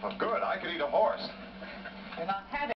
Well, good. I could eat a horse. You're not having